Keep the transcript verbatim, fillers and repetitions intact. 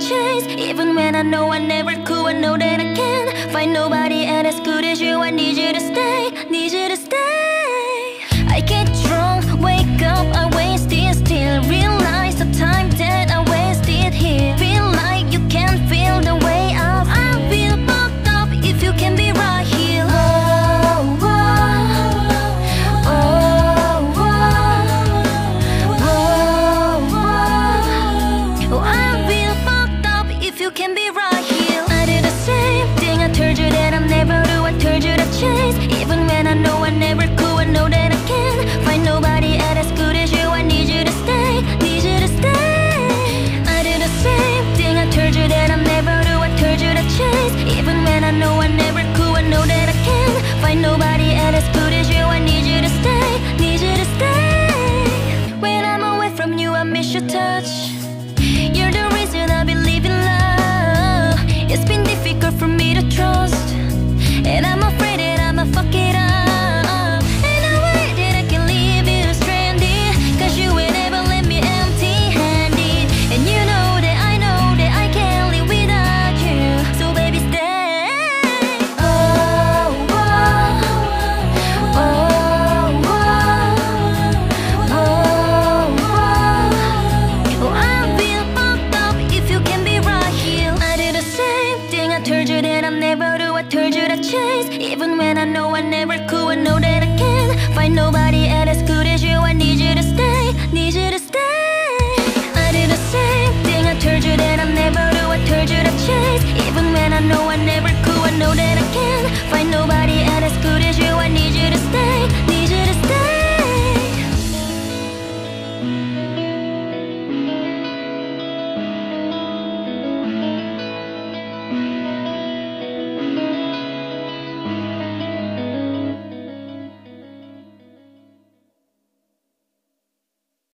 chase. Even when I know I never could, I know that I can find nobody else as good as you. I need you to stay, need you to stay. I get drunk, wake up, I wasted still. Realize the time that I wasted here. Feel like you can't feel the way I feel. I feel fucked up if you can be right here. Oh, oh, oh, oh, oh, oh. I feel fucked up if you can be right here. I do the same thing, I told you that I'm never do. I told you to chase. Even when I know I never could, I know that I can find nobody else as good as you. I need you to stay, need you to stay. I do the same thing, I told you that I'm never do. I told you to chase. Even when I know I never could, I know that I can find nobody else as good as you. I need you to stay, need you to stay. When I'm away from you, I miss your touch. You're the reason I believe in love. It's been difficult for me to trust, and I'm afraid that I'ma fuck it up. Ain't no way that I can leave you stranded, cause you ain't ever let me empty-handed. And you know that I know that I can't live without you. So baby stay. Oh, oh, oh, oh, oh, oh, oh. I feel fucked up if you can be right here. I do the same thing, I told you that I'm never do. I told you to chase. Even when I know I never could, I know that I can find nobody else as good as you. I need you to stay, need you to stay. I do the same thing, I told you that I'm never do. I told you to chase. Even when I know I never could, I know that I can